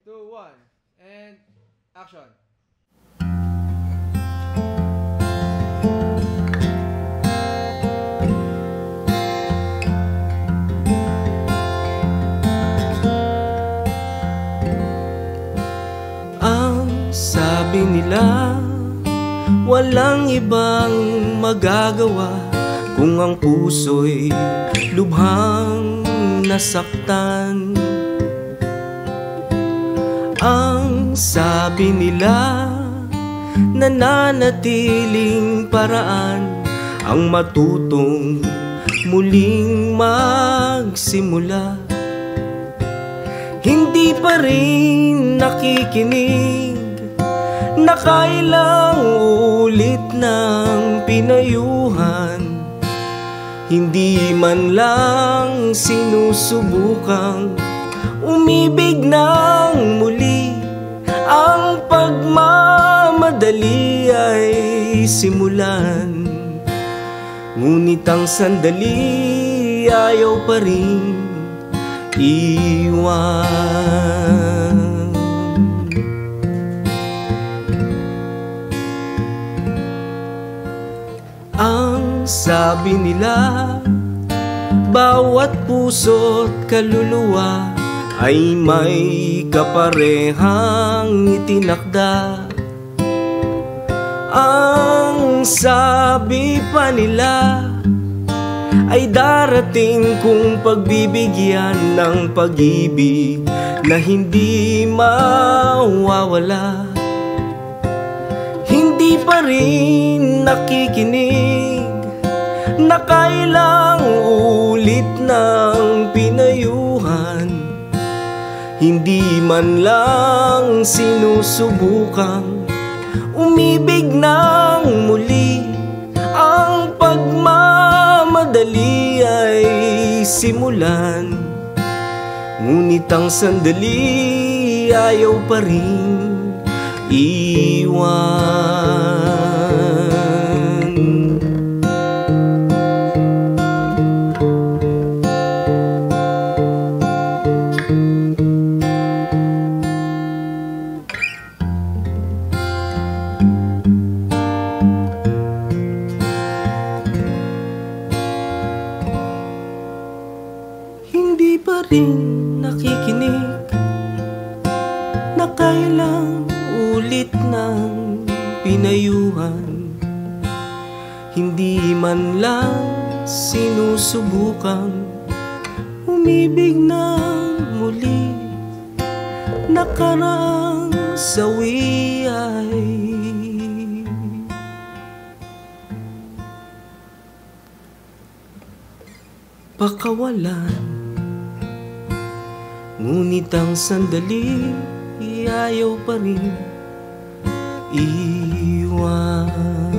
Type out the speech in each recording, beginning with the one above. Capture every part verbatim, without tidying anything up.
two, one, and action. Ang sabi nila, walang ibang magagawa kung ang puso'y lubhang nasaktan. Ang sabi nila, nananatiling paraan ang matutong muling magsimula. Hindi pa rin nakikinig na kailang ulit ng pinayuhan. Hindi man lang sinusubukang umibig ng muli. Ang pagmamadali ay simulan, ngunit ang sandali ayaw pa rin iwan. Ang sabi nila, bawat puso't kaluluwa ay may kaparehang itinakda. Ang sabi pa nila ay darating kung pagbibigyan ng pag-ibig na hindi mawawala. Hindi pa rin nakikinig na kailang ulit ng pinayuhan. Hindi man lang sinusubukang umibig ng muli. Ang pagmamadali ay simulan, ngunit ang sandali ayaw pa rin iwan. Hindi pa rin nakikinig na kailang ulit ng pinayuhan. Hindi man lang sinusubukang umibig ng muli. Nakaraang sawi ay pakawalan, ngunit ang sandali ayaw pa rin iwan.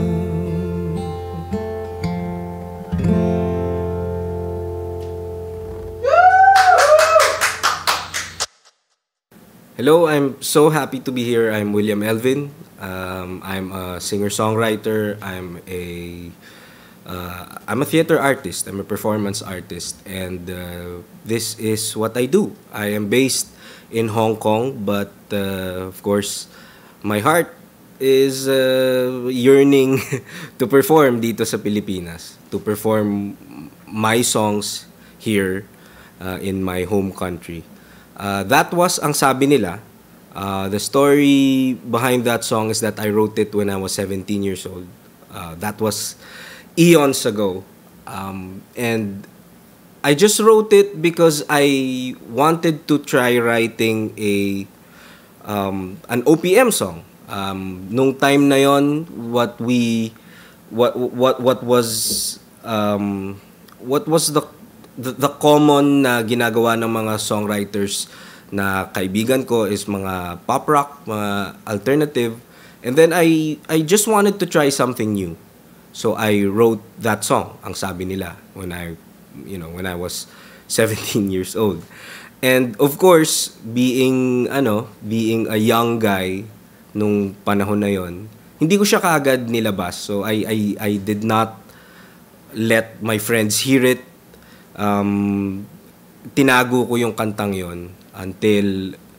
Hello, I'm so happy to be here. I'm William Elvin. Um, I'm a singer-songwriter. I'm a uh, I'm a theater artist. I'm a performance artist, and uh, this is what I do. I am based in Hong Kong, but uh, of course, my heart is uh, yearning to perform dito sa Pilipinas, to perform my songs here uh, in my home country. Uh, that was Ang Sabi Nila. Uh, the story behind that song is that I wrote it when I was seventeen years old. Uh, that was eons ago. Um, and I just wrote it because I wanted to try writing a um, an O P M song. Um, nung time na yon, what we what what what was um, what was the The, the common na ginagawa ng mga songwriters na kaibigan ko is mga pop rock, mga alternative. And then I I just wanted to try something new. So I wrote that song, Ang Sabi Nila, when I you know, when I was seventeen years old. And of course, being ano, being a young guy nung panahon na yon, hindi ko siya kaagad nilabas. So I I I did not let my friends hear it. Um, tinago ko yung kantang yon until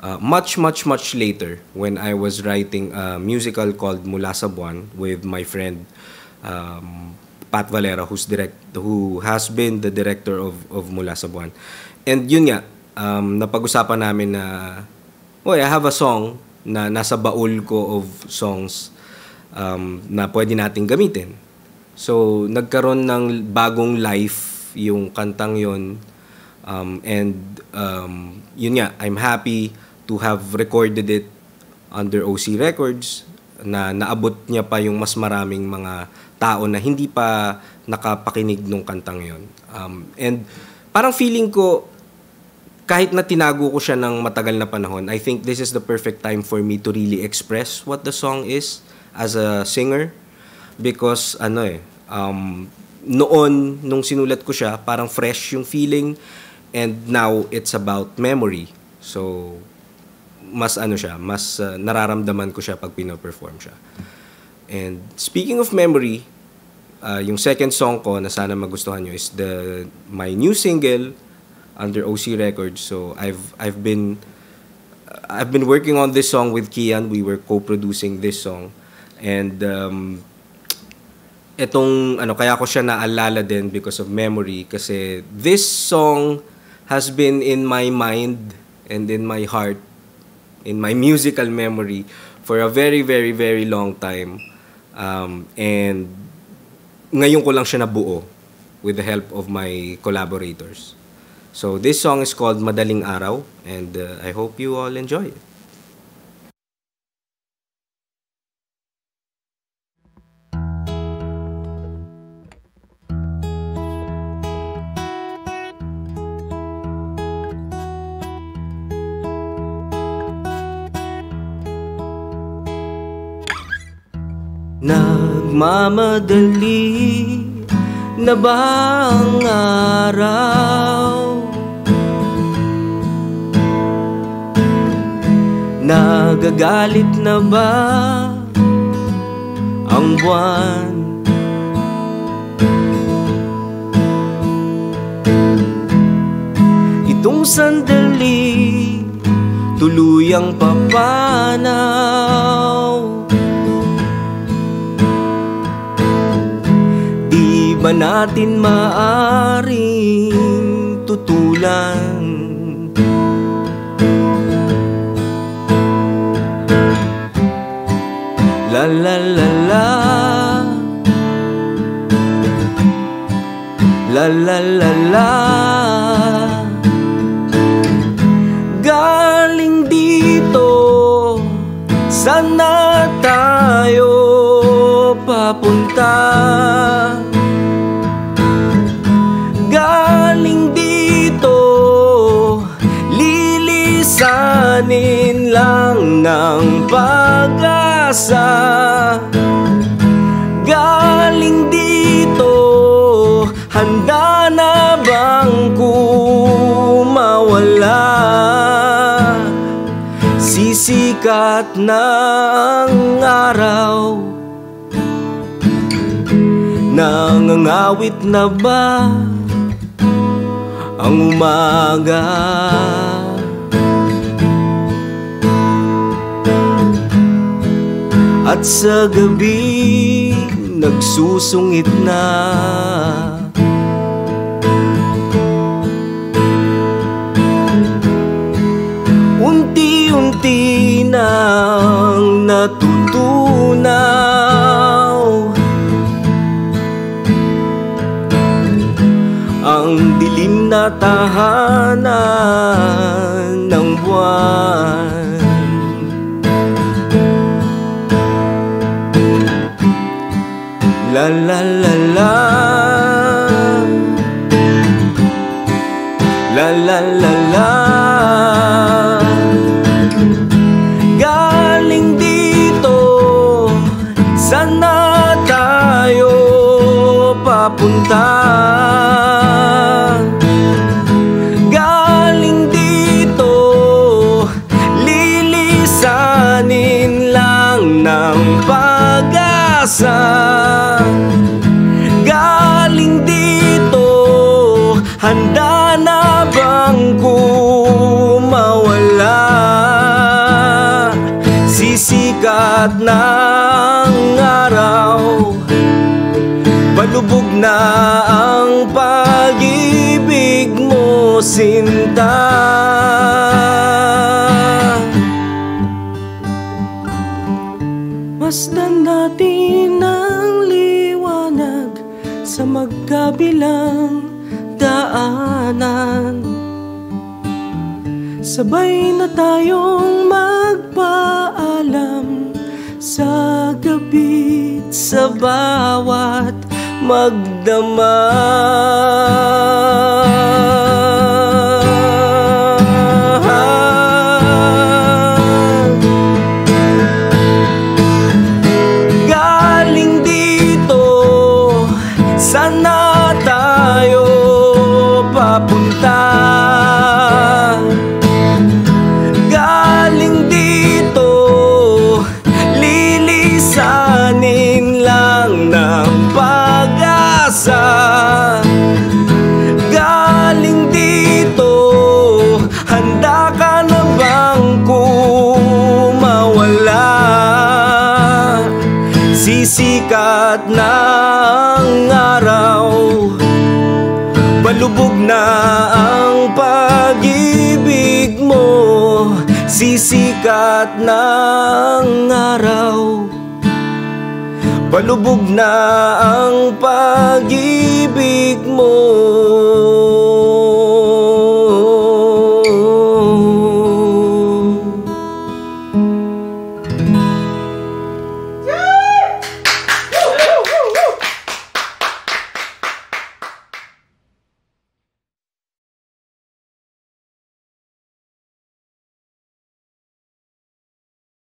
uh, much, much, much later when I was writing a musical called Mula sa Buwan with my friend um, Pat Valera, who's direct, who has been the director of, of Mula sa Buwan. And yun nga, um, napag-usapan namin na, oh, I have a song na nasa baul ko of songs um, na pwede nating gamitin. So, nagkaroon ng bagong life yung kantang yun. Um, and um, yun nga, I'm happy to have recorded it under O C Records na naabot niya pa yung mas maraming mga tao na hindi pa nakapakinig nung kantang yun. Um, and parang feeling ko, kahit na tinago ko siya ng matagal na panahon, I think this is the perfect time for me to really express what the song is as a singer. Because ano eh, um, noon, nung sinulat ko siya, parang fresh yung feeling. And now, it's about memory. So, mas ano siya, mas uh, nararamdaman ko siya pag pino-perform siya. And speaking of memory, uh, yung second song ko na sana magustuhan nyo is the my new single under O C Records. So I've I've been uh, I've been working on this song with Kian. We were co-producing this song. And um, etong ano, kaya ko siya naalala din because of memory, kasi this song has been in my mind and in my heart, in my musical memory for a very very very long time. Um, and ngayon ko lang siya nabuo with the help of my collaborators. So this song is called Madaling Araw, and uh, I hope you all enjoy it. Nagmamadali na ba ang araw? Nagagalit na ba ang buwan? Itong sandali tuluyang papanaw. Di ba natin maaring tutulan? La la la la, la la la la. Galing dito, sana tayo papunta. Galing dito, lilisanin lang ng pag-asa. Galing dito, handa na bang kumawala? Sisikat ng araw, nangangawit na ba ang umaga? At sa gabi nagsusungit na unti-unti nang natutunaw ang dilim na tahanan ng buwan. La la la la, la la la la. Galing dito, sana tayo papunta. Galing dito, lilisanin lang ng pag-asa. Sisikat ng araw, palubog na ang pag-ibig mo, sinta. Masdan natin ang liwanag sa magkabilang daanan. Sabay na tayong magpaalam sa gabi't sa bawat magdama. Galing dito, sana tayo papunta. Galing dito, lilisanin lang ng pag-asa. Galing dito, handa ka na bang kumawala? Sisikat ng araw, palubog na ang pag-ibig mo. Sisikat ng araw, palubog na ang pag-ibig mo.